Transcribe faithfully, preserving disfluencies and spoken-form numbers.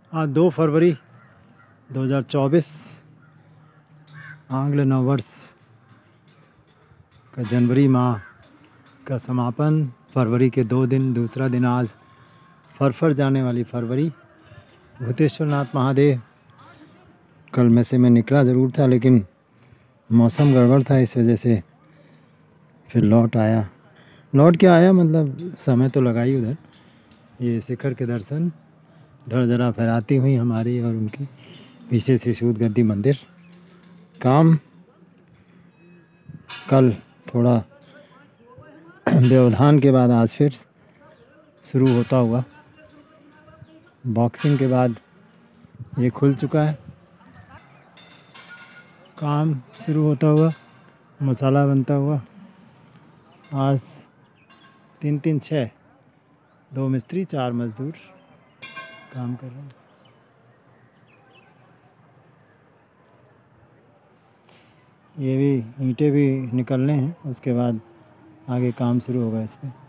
आज दो फरवरी दो हज़ार चौबीस आंग्ल नववर्ष का जनवरी माह का समापन। फरवरी के दो दिन, दूसरा दिन आज फरफर जाने वाली फरवरी। भूतेश्वर नाथ महादेव कल में से मैं निकला ज़रूर था, लेकिन मौसम गड़बड़ था, इस वजह से फिर लौट आया। लौट के आया मतलब समय तो लगा ही उधर। ये शिखर के दर्शन धड़ जरा फहराती हुई हमारी और उनकी, पीछे से शूद गद्दी मंदिर। काम कल थोड़ा व्यवधान के बाद आज फिर शुरू होता हुआ। बॉक्सिंग के बाद ये खुल चुका है, काम शुरू होता हुआ, मसाला बनता हुआ। आज तीन तीन छः दो मिस्त्री चार मज़दूर काम कर रहे हैं। ये भी ईंटें भी निकलने हैं, उसके बाद आगे काम शुरू होगा इस पर।